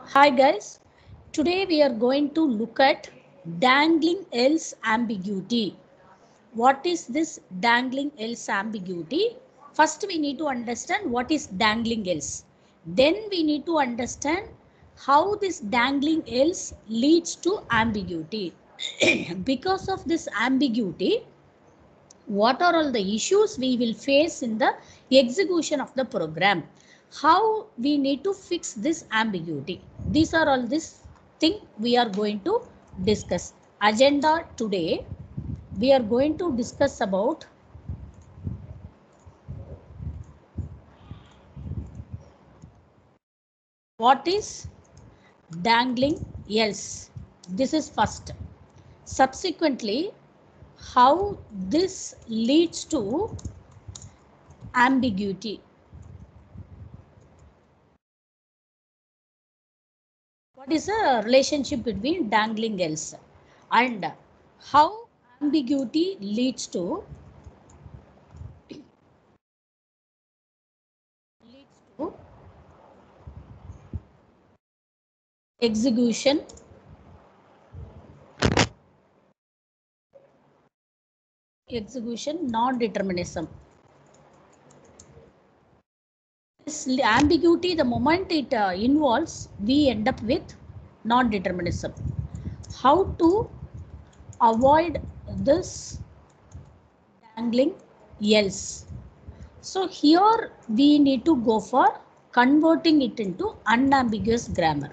Hi guys, today we are going to look at dangling else ambiguity. What is this dangling else ambiguity? First we need to understand what is dangling else. Then we need to understand how this dangling else leads to ambiguity. Because of this ambiguity, what are all the issues we will face in the execution of the program, how we need to fix this ambiguity. These are all this thing we are going to discuss. Agenda today we are going to discuss about what is dangling else. This is first. Subsequently, how this leads to ambiguity. What is the relationship between dangling else and how ambiguity leads to execution non-determinism. This ambiguity, the moment it involves, we end up with non-determinism. How to avoid this dangling else? So here we need to go for converting it into unambiguous grammar.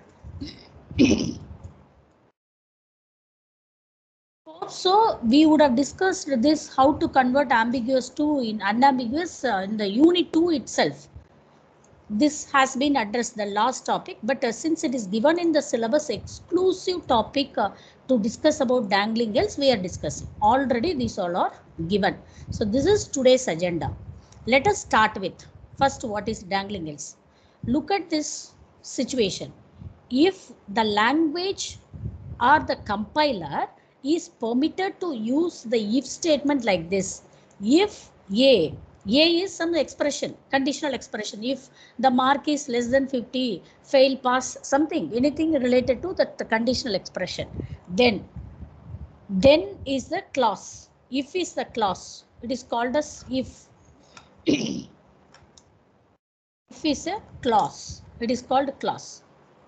So we would have discussed this, how to convert ambiguous to in unambiguous in the unit 2 itself. This has been addressed the last topic, but since it is given in the syllabus exclusive topic to discuss about dangling else, we are discussing. Already these all are given. So this is today's agenda. Let us start with first what is dangling else. Look at this situation. If the language or the compiler is permitted to use the if statement like this. If A is some expression, conditional expression. If the mark is less than 50, fail, pass, something, anything related to the conditional expression. Then is the clause. If is the clause. It is called as if. If is a clause. It is called clause.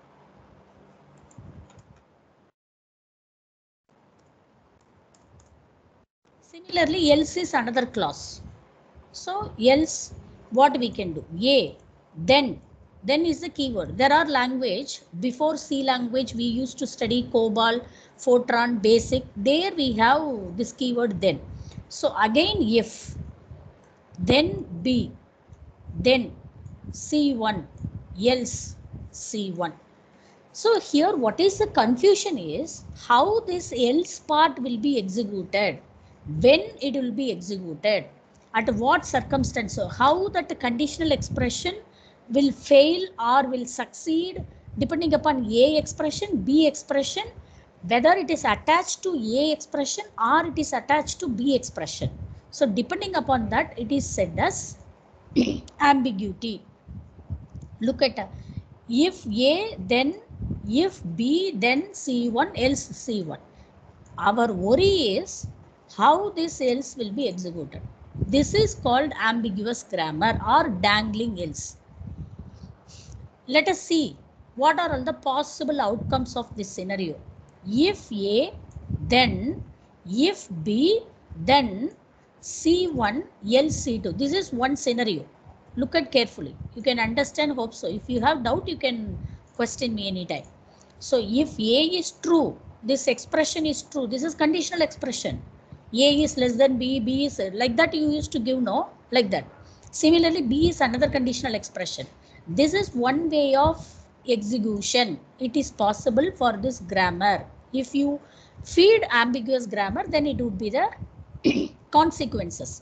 Similarly, else is another clause. So else what we can do? Then is the keyword. There are language, before C language we used to study COBOL, Fortran, Basic. There we have this keyword then. So again if, then B, then C1, else C1. So here what is the confusion is how this else part will be executed, when it will be executed, at what circumstance, so how that conditional expression will fail or will succeed depending upon A expression, B expression, whether it is attached to A expression or it is attached to B expression. So depending upon that it is said as ambiguity. Look at if A then if B then C1 else C1. Our worry is how this else will be executed. This is called ambiguous grammar or dangling else. Let us see what are all the possible outcomes of this scenario. If A, then if B, then C1 else C2. This is one scenario. Look at carefully. You can understand, hope so. If you have doubt, you can question me anytime. So if A is true, this expression is true. This is conditional expression. A is less than B, B is like that you used to give, no, like that. Similarly, B is another conditional expression. This is one way of execution. It is possible for this grammar. If you feed ambiguous grammar, then it would be the consequences.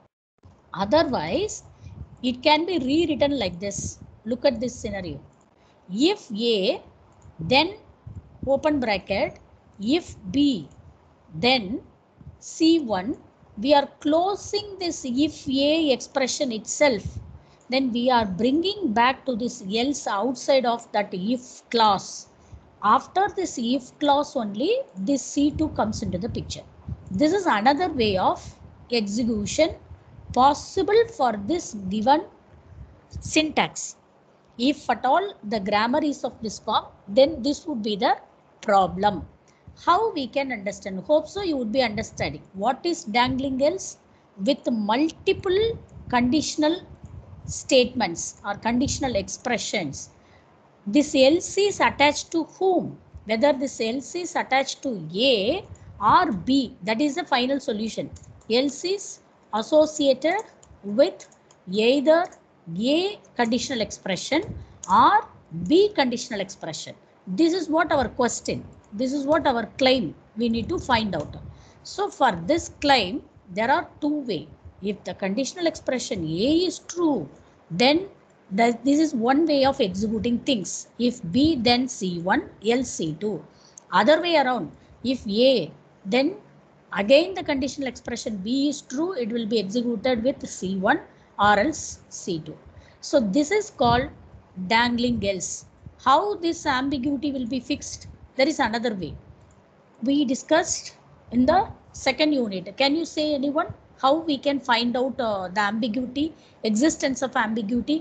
Otherwise, it can be rewritten like this. Look at this scenario. If A, then open bracket, if B, then C1, we are closing this if A expression itself. then we are bringing back to this else outside of that if clause. After this if clause only, this C2 comes into the picture. This is another way of execution possible for this given syntax. If at all the grammar is of this form, then this would be the problem. How we can understand? Hope so you would be understanding. What is dangling else? With multiple conditional statements or conditional expressions. This else is attached to whom? Whether this else is attached to A or B, that is the final solution. Else is associated with either A conditional expression or B conditional expression. This is what our question, this is what our claim we need to find out. So for this claim, there are two ways. If the conditional expression A is true, then this is one way of executing things. If B, then C1, else C2. Other way around, if A, then again the conditional expression B is true, it will be executed with C1 or else C2. So this is called dangling else. How this ambiguity will be fixed? There is another way. We discussed in the second unit. Can you say anyone how we can find out the ambiguity, existence of ambiguity?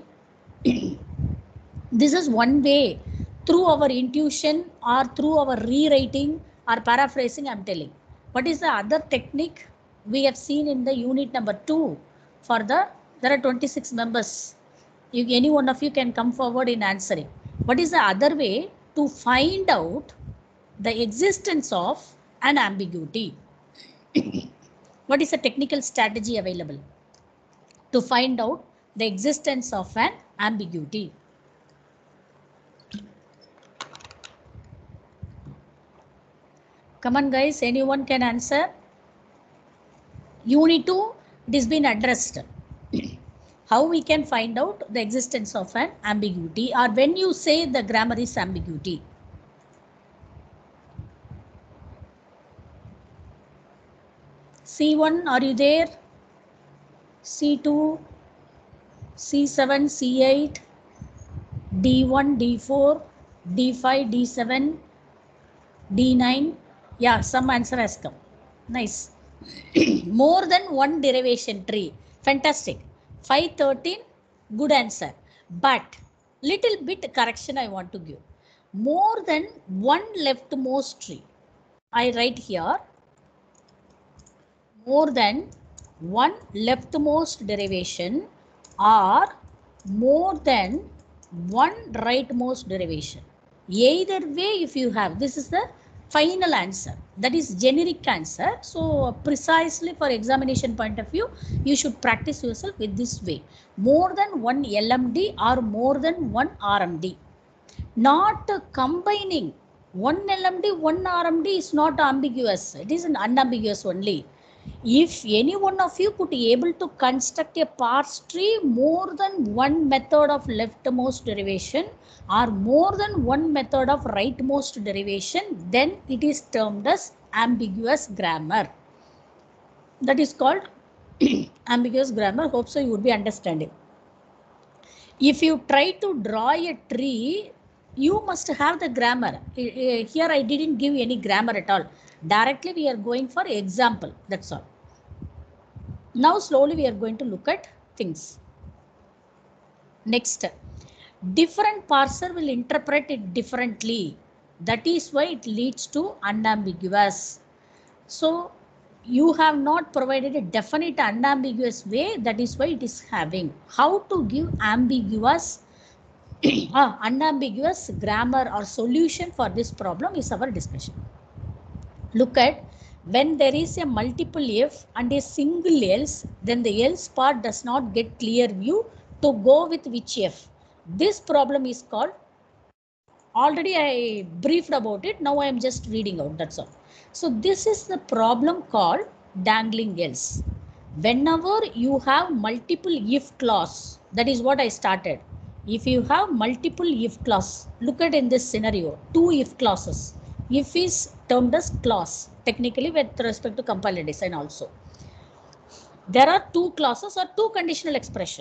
This is one way through our intuition or through our rewriting or paraphrasing, I'm telling. What is the other technique we have seen in the unit number 2? For there are 26 members. Any one of you can come forward in answering. What is the other way to find out the existence of an ambiguity? What is the technical strategy available to find out the existence of an ambiguity? Come on guys, anyone can answer? Unit 2, it has been addressed. How we can find out the existence of an ambiguity, or when you say the grammar is ambiguity. C1, are you there? C2, C7, C8, D1, D4, D5, D7, D9. Yeah, some answer has come. Nice. More than one derivation tree. Fantastic. 513, good answer. But little bit correction I want to give. More than one leftmost tree. I write here. More than one leftmost derivation or more than one rightmost derivation. Either way, if you have, this is the final answer, that is generic answer. So precisely for examination point of view, you should practice yourself with this way. More than one LMD or more than one RMD. Not combining one LMD, one RMD is not ambiguous. It is an unambiguous only. If any one of you could be able to construct a parse tree more than one method of leftmost derivation or more than one method of rightmost derivation, then it is termed as ambiguous grammar. That is called ambiguous grammar. Hope so you would be understanding. If you try to draw a tree, you must have the grammar. Here I didn't give any grammar at all. Directly we are going for example, that's all. Now slowly we are going to look at things. Next, different parser will interpret it differently. That is why it leads to unambiguous. So you have not provided a definite unambiguous way, that is why it is having. How to give ambiguous unambiguous grammar or solution for this problem is our discussion. Look at, when there is a multiple if and a single else, then the else part does not get clear view to go with which if. This problem is called, already I briefed about it, now I am just reading out, that's all. So this is the problem called dangling else. Whenever you have multiple if clause, that is what I started. If you have multiple if clause, look at in this scenario, two if clauses. If is termed as clause, technically with respect to compiler design also. There are two clauses or two conditional expressions.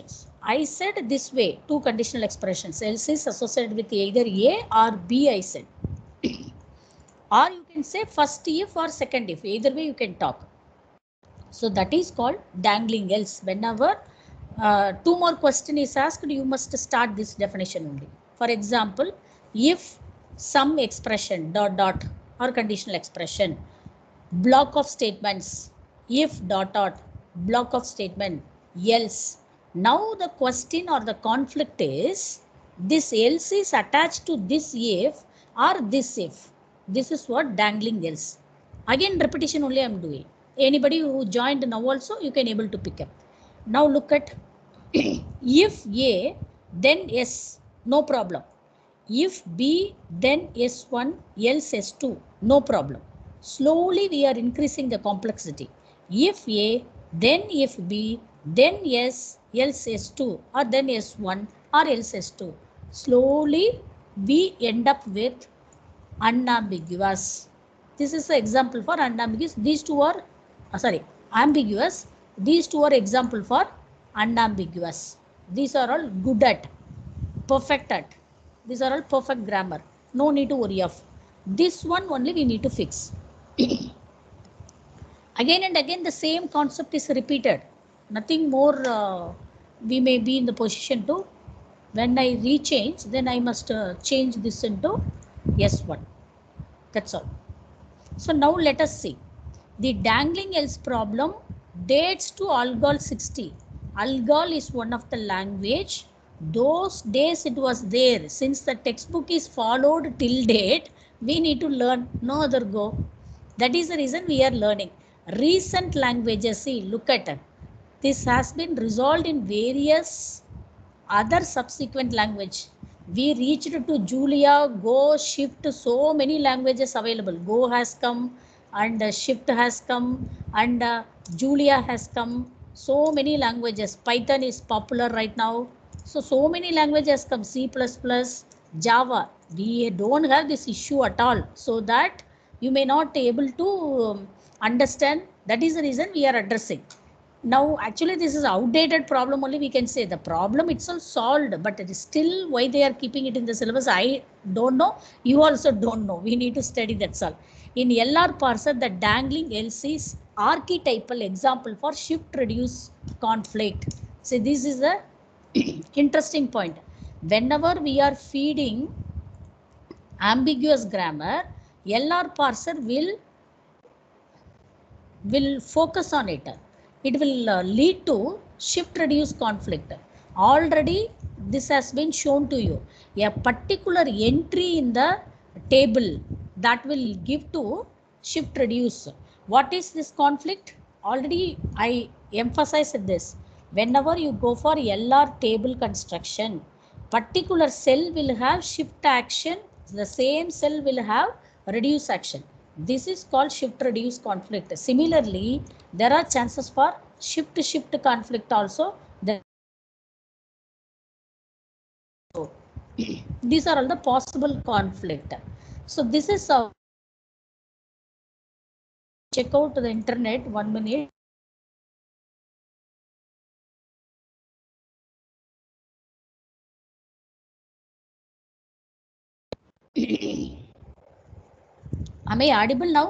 I said this way, two conditional expressions, else is associated with either A or B, I said. Or you can say first if or second if, either way you can talk. So that is called dangling else. Whenever two more question is asked, you must start this definition only. For example, if some expression dot dot or conditional expression, block of statements, if dot dot, block of statement, else. Now the question or the conflict is, this else is attached to this if or this if. This is what dangling else. Again repetition only I am doing. Anybody who joined now also you can able to pick up. Now look at if A then S, no problem. If B then S1 else S2, no problem. Slowly we are increasing the complexity. If A then if B then S else S2 or then S1 or else S2. Slowly we end up with unambiguous. This is the example for unambiguous. These two are ambiguous. These two are example for unambiguous. These are all good at, perfect at. These are all perfect grammar. No need to worry of. This one only we need to fix. Again and again the same concept is repeated. Nothing more we may be in the position to, when I rechange, then I must change this into S1. That's all. So now let us see. The dangling else problem dates to Algol 60. Algol is one of the language. Those days it was there. Since the textbook is followed till date, we need to learn. No other go. That is the reason we are learning. Recent languages, see, look at it. This has been resolved in various other subsequent language. We reached to Julia, Go, Shift, so many languages available. Go has come and Shift has come and Julia has come. So many languages. Python is popular right now. So many languages come. C++, Java. We don't have this issue at all. So that you may not able to understand. That is the reason we are addressing. Now actually this is outdated problem only, we can say. The problem itself solved, but it is still why they are keeping it in the syllabus, I don't know. You also don't know. We need to study, that's all. In LR parser, the dangling else is archetypal example for shift reduce conflict. So this is a interesting point. Whenever we are feeding ambiguous grammar, LR parser will focus on it. It will lead to shift reduce conflict. Already this has been shown to you. A particular entry in the table that will give to shift reduce. What is this conflict? Already I emphasized this. Whenever you go for LR table construction, particular cell will have shift action, the same cell will have reduce action. This is called shift reduce conflict. Similarly, there are chances for shift conflict also. These are all the possible conflict. So this is check out the internet, 1 minute. Am I audible now?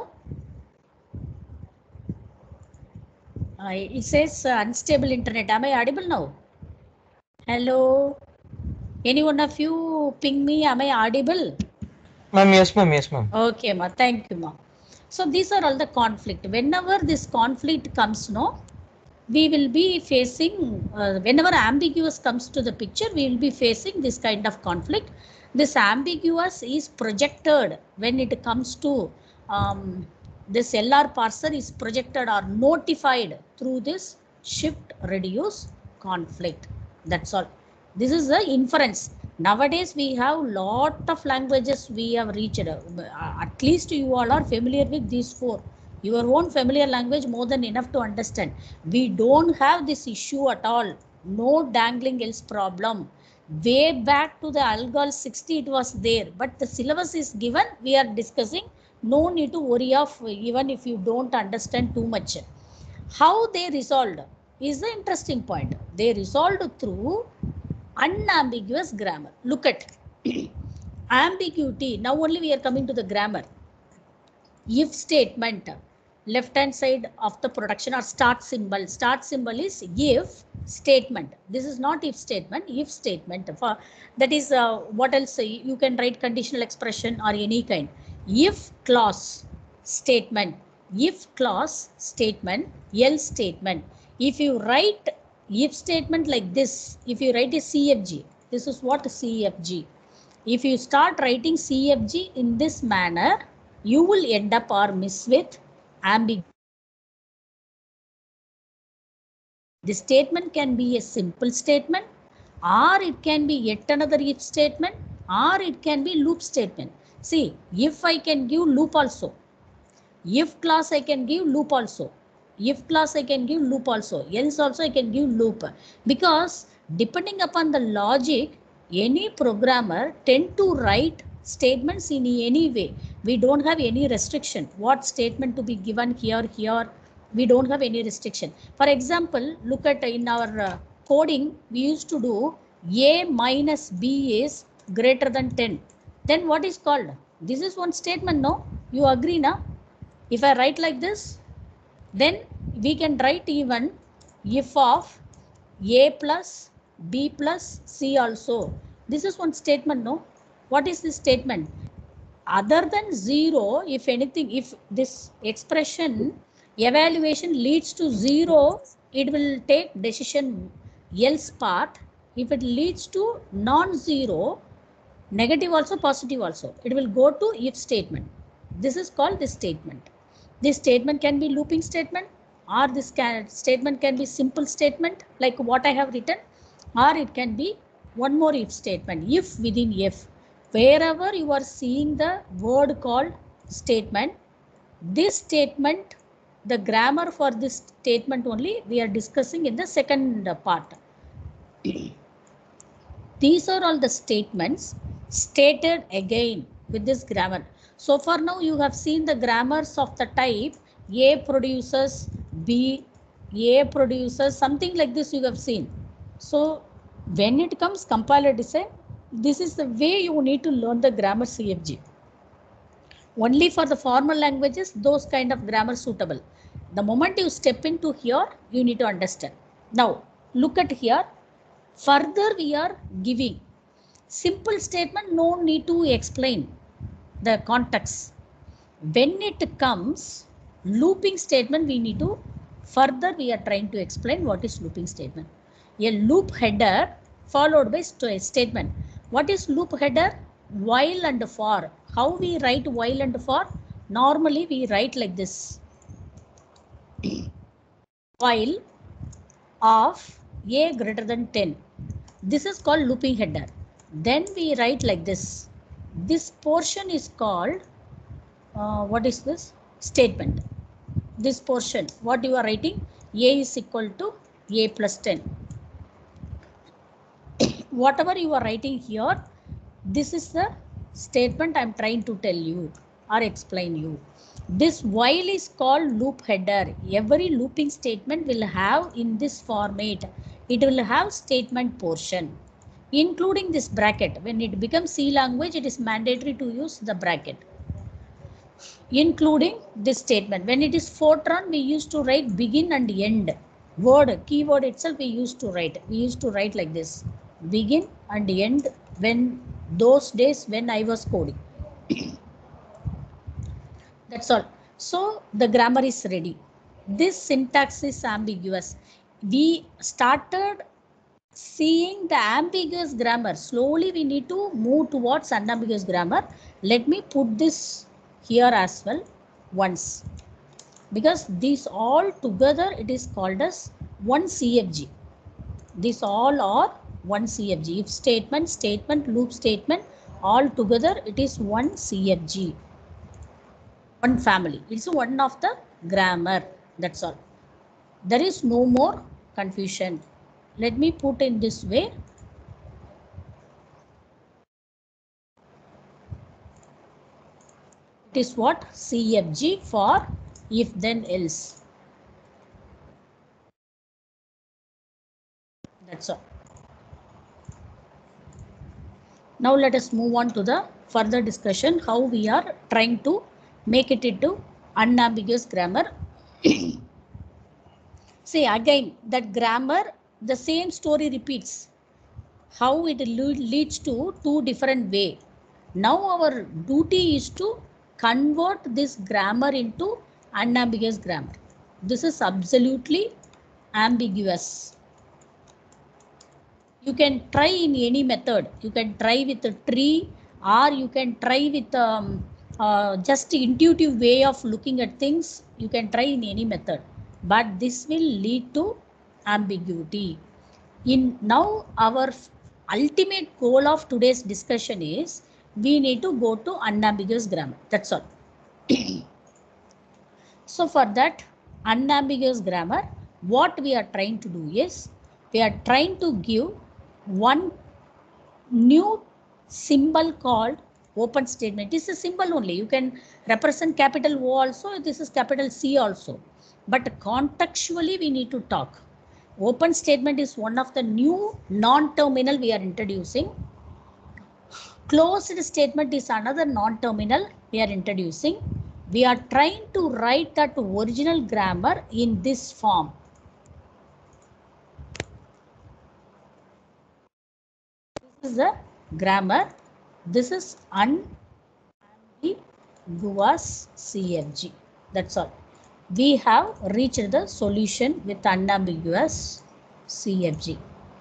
It says unstable internet. Am I audible now? Hello? Any one of you ping me, am I audible? Ma'am, yes ma'am, yes ma'am. Okay ma, thank you ma. So these are all the conflict. Whenever this conflict comes, no, we will be facing, whenever ambiguous comes to the picture, we will be facing this kind of conflict. This ambiguous is projected when it comes to this LR parser is projected or notified through this shift reduce conflict. That's all. This is the inference. Nowadays we have lot of languages we have reached. At least you all are familiar with these four. Your own familiar language more than enough to understand. We don't have this issue at all. No dangling else problem. Way back to the Algol 60 it was there, but the syllabus is given, we are discussing. No need to worry of even if you don't understand too much. How they resolved? is the interesting point. They resolved through unambiguous grammar. Look at ambiguity. Now only we are coming to the grammar. If statement, left hand side of the production or start symbol. Start symbol is if statement. This is not if statement. If statement. For that is what else? You can write conditional expression or any kind. If clause statement. If clause statement. Else statement. If you write if statement like this, if you write a CFG, this is what CFG. If you start writing CFG in this manner, you will end up or miss with ambiguity. The statement can be a simple statement, or it can be yet another if statement, or it can be loop statement. See, if I can give loop also, if clause I can give loop also, if clause I can give loop also, else also I can give loop, because depending upon the logic, any programmer tend to write statements in any way. We don't have any restriction what statement to be given here. We don't have any restriction. For example, look at in our coding, we used to do a minus b is greater than 10. Then what is called? This is one statement, no? You agree, na? If I write like this, then we can write even if of a plus b plus c also. This is one statement, no? What is this statement? Other than 0, if anything, if this expression evaluation leads to 0, it will take decision else part. If it leads to non-zero, negative also, positive also, it will go to if statement. This is called this statement. This statement can be looping statement, or this statement can be simple statement like what I have written, or it can be one more if statement, if within if. Wherever you are seeing the word called statement, this statement, the grammar for this statement only we are discussing in the second part. These are all the statements stated again with this grammar. So far now you have seen the grammars of the type A produces B, A produces something like this you have seen. So when it comes compiler design, this is the way you need to learn the grammar CFG. Only for the formal languages, those kind of grammar suitable. The moment you step into here, you need to understand. Now look at here. Further we are giving simple statement, no need to explain the context. When it comes looping statement, we need to further we are trying to explain what is looping statement. A loop header followed by statement. What is loop header? While and for. How we write while and for? Normally we write like this. While of a greater than 10. This is called looping header. Then we write like this. This portion is called, what is this? Statement. This portion, what you are writing? A is equal to a plus 10. Whatever you are writing here, this is the statement I am trying to tell you or explain you. This while is called loop header. Every looping statement will have in this format. It will have statement portion, including this bracket. When it becomes C language, it is mandatory to use the bracket, including this statement. When it is Fortran, we used to write begin and end. Word, keyword itself we used to write. We used to write like this. Begin and end when those days when I was coding. That's all. So the grammar is ready. This syntax is ambiguous. We started seeing the ambiguous grammar. Slowly we need to move towards unambiguous grammar. Let me put this here as well once, because these all together it is called as one CFG. These all are one CFG. If statement, statement, loop statement, all together it is one CFG. One family. It's one of the grammar. That's all. There is no more confusion. Let me put in this way. It is what? CFG for if then else. That's all. Now let us move on to the further discussion how we are trying to make it into unambiguous grammar. See again that grammar, the same story repeats. How it leads to two different way. Now our duty is to convert this grammar into unambiguous grammar. This is absolutely ambiguous. You can try in any method. You can try with a tree, or you can try with just intuitive way of looking at things. You can try in any method, but this will lead to ambiguity. In now our ultimate goal of today's discussion is we need to go to unambiguous grammar. That's all. So for that unambiguous grammar, what we are trying to do is we are trying to give one new symbol called open statement. It is a symbol only. You can represent capital O also. This is capital C also. But contextually we need to talk. Open statement is one of the new non-terminal we are introducing. Closed statement is another non-terminal we are introducing. We are trying to write that original grammar in this form. This is the grammar. This is unambiguous CFG. That's all. We have reached the solution with unambiguous CFG.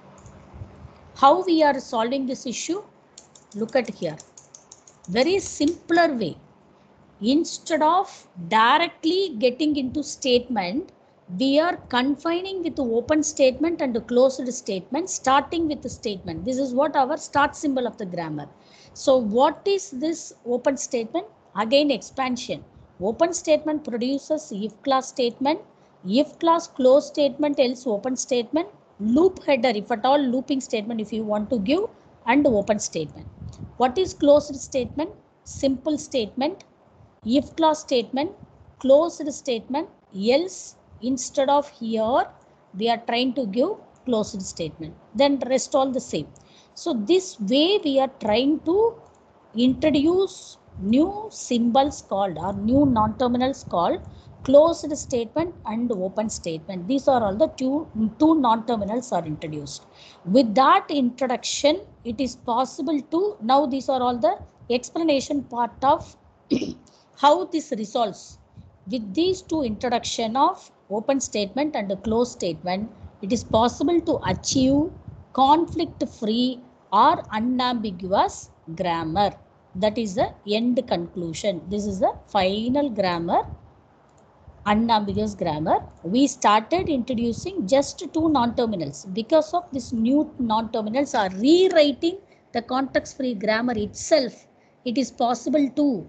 How we are solving this issue? Look at here. Very simpler way. Instead of directly getting into statement, we are confining with the open statement and the closed statement, starting with the statement. This is what our start symbol of the grammar. So what is this open statement? Again expansion. Open statement produces if clause statement, if clause close statement, else open statement, loop header if at all looping statement if you want to give, and open statement. What is closed statement? Simple statement, if clause statement, closed statement, else instead of here we are trying to give closed statement, then rest all the same. So this way we are trying to introduce new symbols called or new non-terminals called closed statement and open statement. These are all the two non-terminals are introduced. With that introduction, it is possible to, now these are all the explanation part of how this resolves. With these two introduction of open statement and a closed statement, it is possible to achieve conflict-free or unambiguous grammar. That is the end conclusion. This is the final grammar, unambiguous grammar. We started introducing just two non-terminals. Because of this new non-terminals are rewriting the context-free grammar itself, it is possible to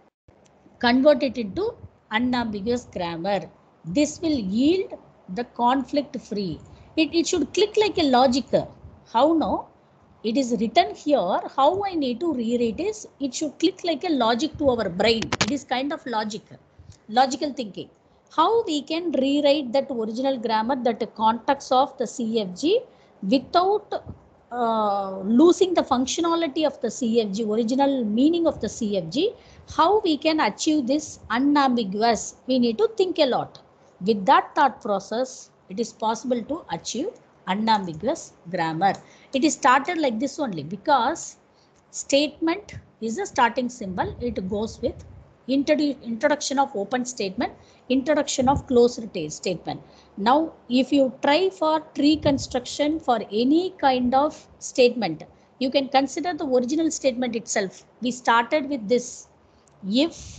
convert it into unambiguous grammar. This will yield the conflict-free. It should click like a logic. How no? It is written here. How I need to rewrite is it should click like a logic to our brain. It is kind of logical thinking. How we can rewrite that original grammar, that context of the CFG without losing the functionality of the CFG, original meaning of the CFG. How we can achieve this unambiguous? We need to think a lot. With that thought process, it is possible to achieve unambiguous grammar. It is started like this only because statement is a starting symbol. It goes with introduction of open statement, introduction of closed statement. Now, if you try for tree construction for any kind of statement, you can consider the original statement itself. We started with this if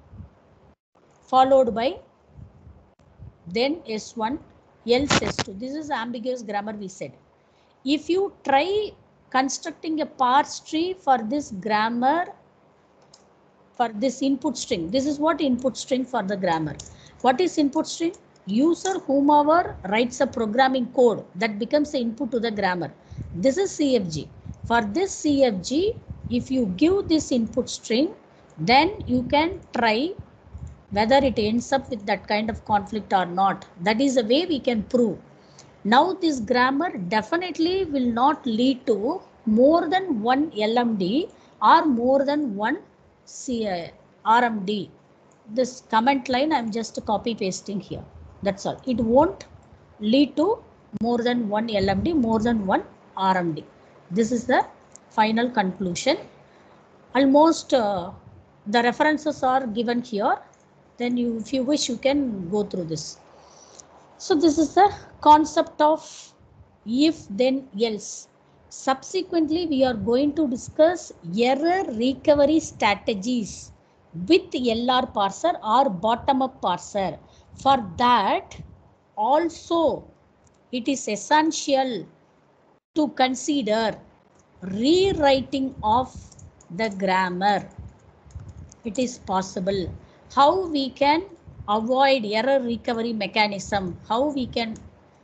followed by then S1 else S2. This is ambiguous grammar we said. If you try constructing a parse tree for this grammar, for this input string, this is what input string for the grammar. What is input string? User whomever writes a programming code that becomes the input to the grammar. This is CFG. For this CFG, if you give this input string, then you can try whether it ends up with that kind of conflict or not. That is the way we can prove. Now this grammar definitely will not lead to more than one LMD or more than one RMD. This comment line I'm just copy pasting here. That's all. It won't lead to more than one LMD, more than one RMD. This is the final conclusion. Almost the references are given here. Then you, if you wish, you can go through this. So this is the concept of if then else. Subsequently, we are going to discuss error recovery strategies with LR parser or bottom up parser. For that, also it is essential to consider rewriting of the grammar. It is possible. How we can avoid error recovery mechanism, how we can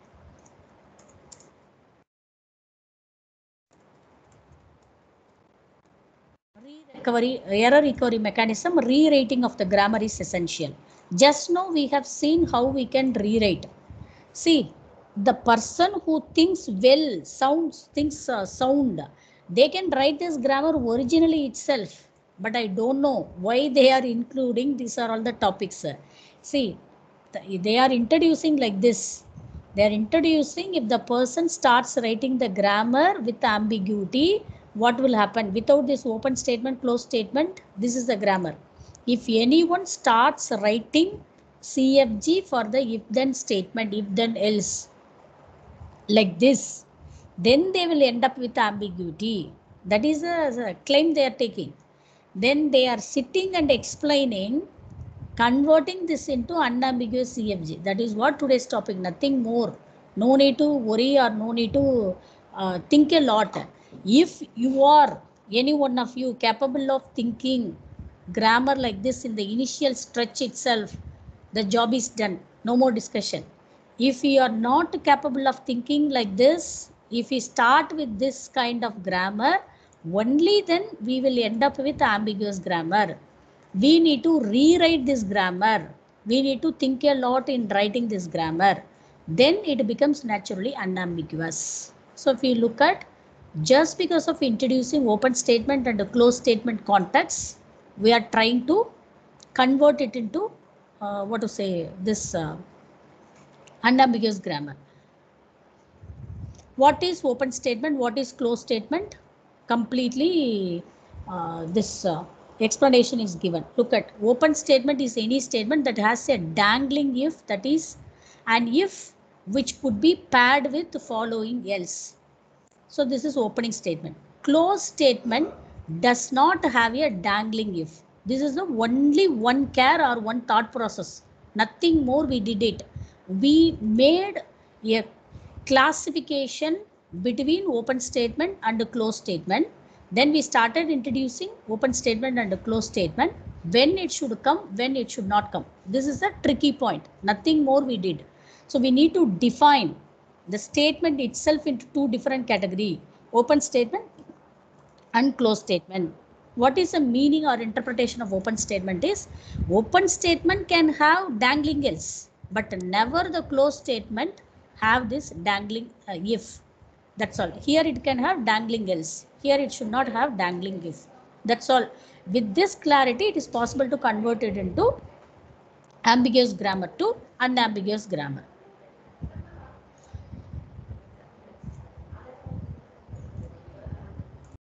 error recovery mechanism, rewriting of the grammar is essential. Just now we have seen how we can rewrite. See, the person who thinks well, thinks sound, they can write this grammar originally itself, but I don't know why they are including, these are all the topics. See, they are introducing like this. They are introducing, if the person starts writing the grammar with ambiguity, what will happen? Without this open statement, closed statement, this is the grammar. If anyone starts writing CFG for the if then statement, if then else, like this, then they will end up with ambiguity. That is a claim they are taking. Then they are sitting and explaining, converting this into unambiguous CFG. That is what today's topic, nothing more. No need to worry or no need to think a lot. If you are, any one of you, capable of thinking grammar like this in the initial stretch itself, the job is done. No more discussion. If you are not capable of thinking like this, if we start with this kind of grammar, only then we will end up with ambiguous grammar. We need to rewrite this grammar. We need to think a lot in writing this grammar. Then it becomes naturally unambiguous. So if you look at, just because of introducing open statement and a closed statement context, we are trying to convert it into what to say, this unambiguous grammar. What is open statement? What is closed statement? Completely this explanation is given. Look at, open statement is any statement that has a dangling if, that is an if which could be paired with the following else. So this is opening statement. Closed statement does not have a dangling if. This is the only one care or one thought process. Nothing more we did it. We made a classification between open statement and closed statement. Then we started introducing open statement and closed statement. When it should come, when it should not come. This is a tricky point. Nothing more we did. So we need to define the statement itself into two different categories, open statement and closed statement. What is the meaning or interpretation of open statement is, open statement can have dangling else, but never the closed statement have this dangling if. That's all. Here it can have dangling else. Here it should not have dangling if. That's all. With this clarity, it is possible to convert it into ambiguous grammar to unambiguous grammar.